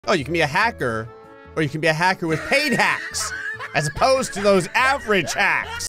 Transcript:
Oh, you can be a hacker, or you can be a hacker with paid hacks, as opposed to those average hacks.